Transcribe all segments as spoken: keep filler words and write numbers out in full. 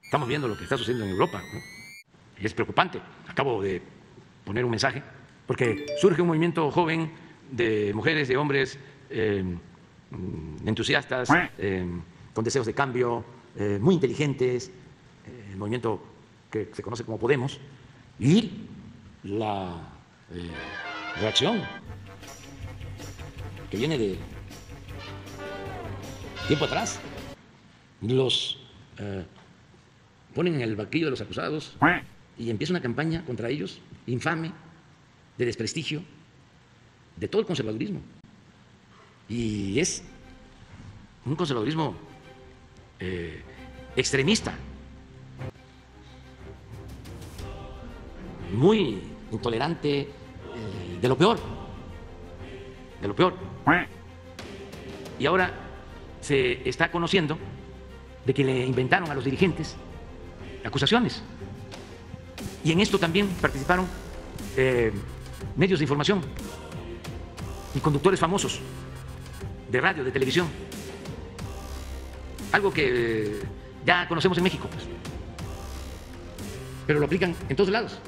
Estamos viendo lo que está sucediendo en Europa, ¿no? Y es preocupante. Acabo de poner un mensaje porque surge un movimiento joven de mujeres, de hombres eh, entusiastas, eh, con deseos de cambio, eh, muy inteligentes, eh, el movimiento que se conoce como Podemos, y la eh, reacción que viene de tiempo atrás, los eh, ponen en el banquillo de los acusados y empieza una campaña contra ellos infame, de desprestigio de todo el conservadurismo. Y es un conservadurismo eh, extremista, muy intolerante, eh, de lo peor, de lo peor. Y ahora se está conociendo de que le inventaron a los dirigentes acusaciones. Y en esto también participaron eh, medios de información y conductores famosos de radio, de televisión. Algo que eh, ya conocemos en México, pues. Pero lo aplican en todos lados.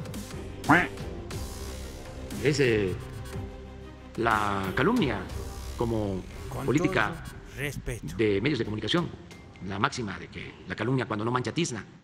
Es eh, la calumnia como Con política todo respeto. de medios de comunicación, la máxima de que la calumnia cuando no mancha tizna.